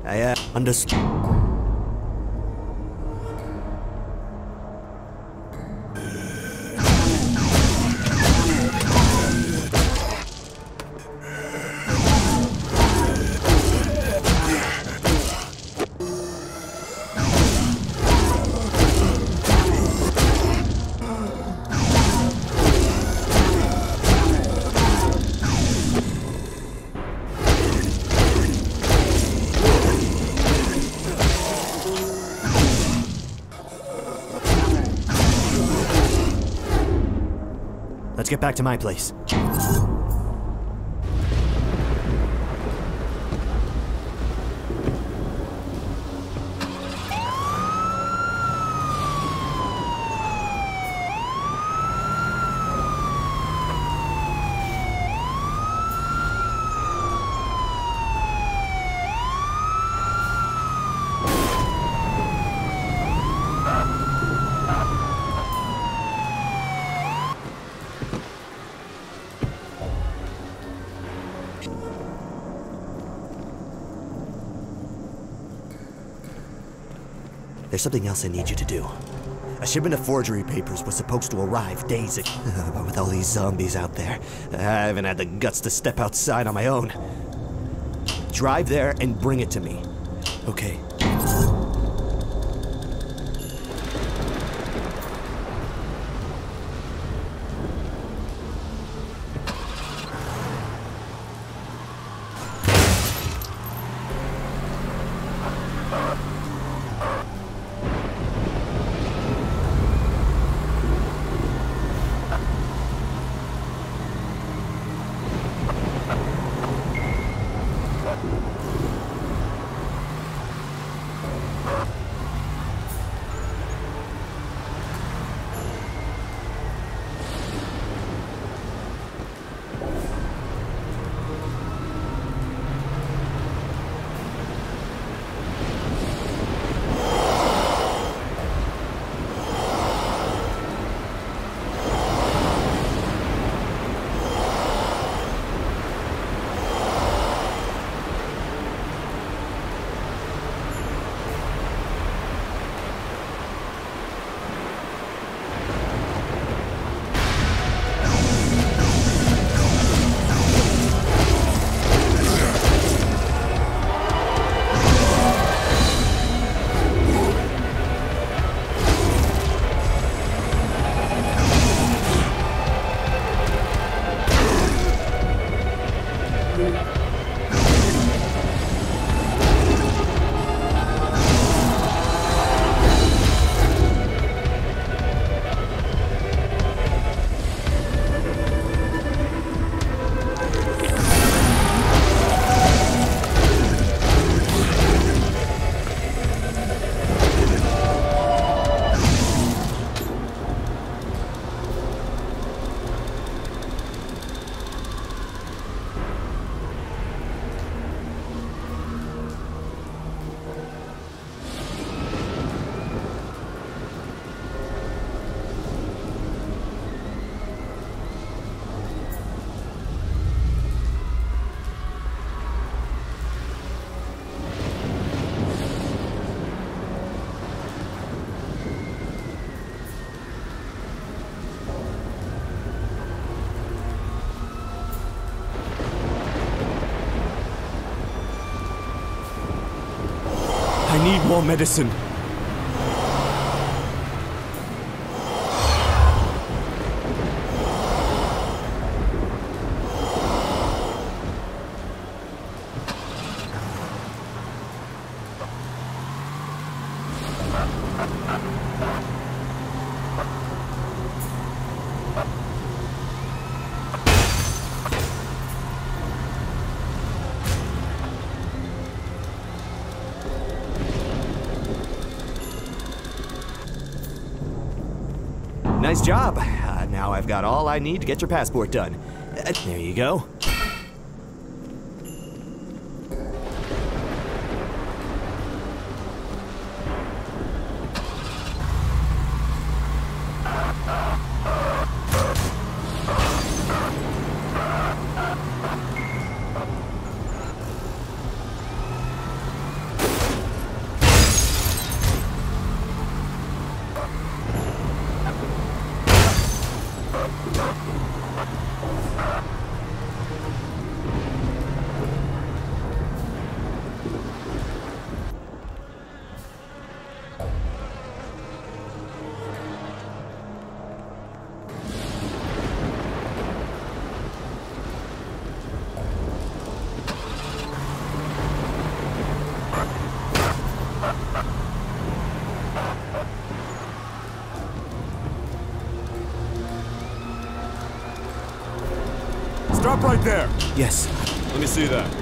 I understood. Let's get back to my place. There's something else I need you to do. A shipment of forgery papers was supposed to arrive days ago. But with all these zombies out there, I haven't had the guts to step outside on my own. Drive there and bring it to me. Okay. I need more medicine. Nice job. Now I've got all I need to get your passport done. There you go. right there. Yes. Let me see that.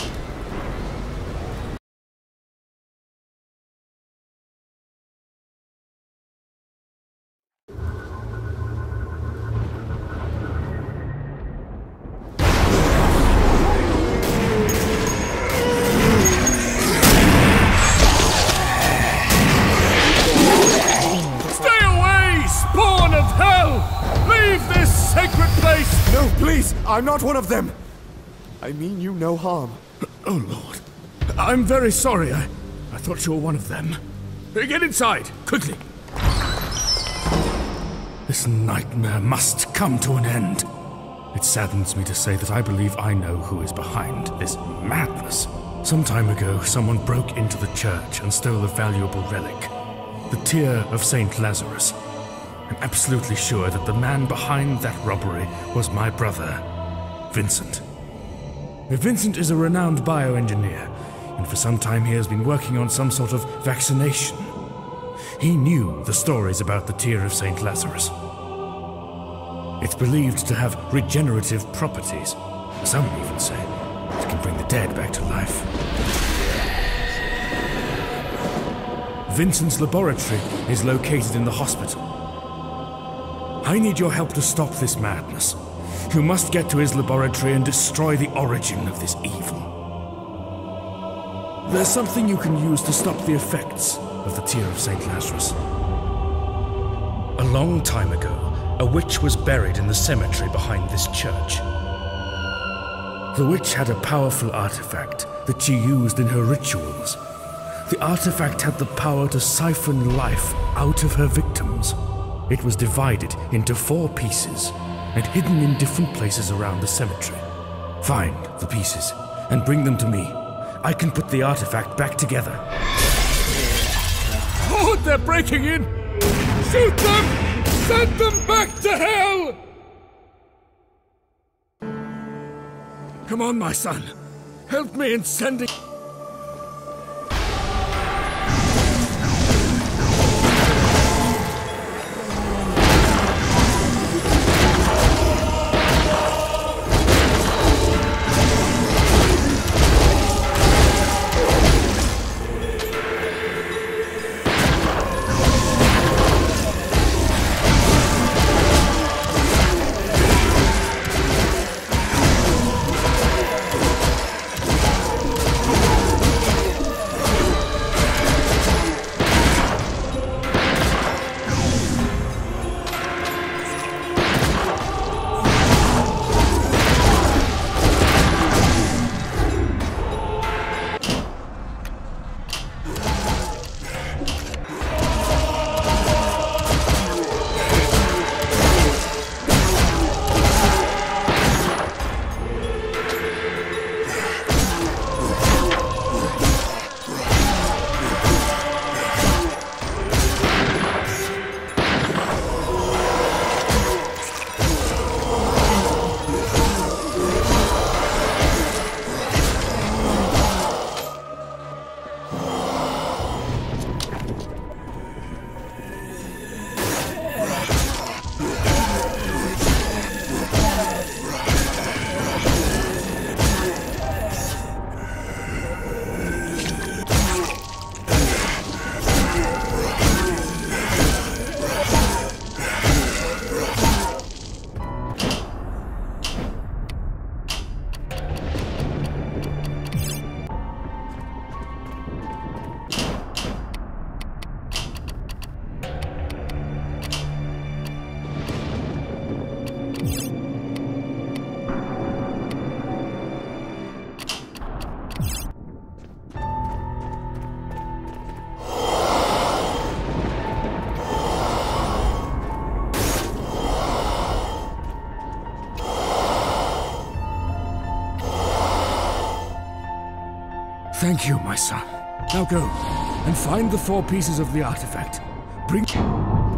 No, please! I'm not one of them! I mean you no harm. Oh, Lord. I'm very sorry. I thought you were one of them. Get inside, quickly! This nightmare must come to an end. It saddens me to say that I believe I know who is behind this madness. Some time ago, someone broke into the church and stole a valuable relic. The Tear of St. Lazarus. I'm absolutely sure that the man behind that robbery was my brother, Vincent. Vincent is a renowned bioengineer, and for some time he has been working on some sort of vaccination. He knew the stories about the Tear of St. Lazarus. It's believed to have regenerative properties. Some even say it can bring the dead back to life. Vincent's laboratory is located in the hospital. I need your help to stop this madness. You must get to his laboratory and destroy the origin of this evil. There's something you can use to stop the effects of the Tear of St. Lazarus. A long time ago, a witch was buried in the cemetery behind this church. The witch had a powerful artifact that she used in her rituals. The artifact had the power to siphon life out of her victims. It was divided into 4 pieces and hidden in different places around the cemetery. Find the pieces and bring them to me. I can put the artifact back together. Oh, they're breaking in! Shoot them! Send them back to hell! Come on, my son. Help me in sending... Thank you, my son. Now go and find the 4 pieces of the artifact. Bring...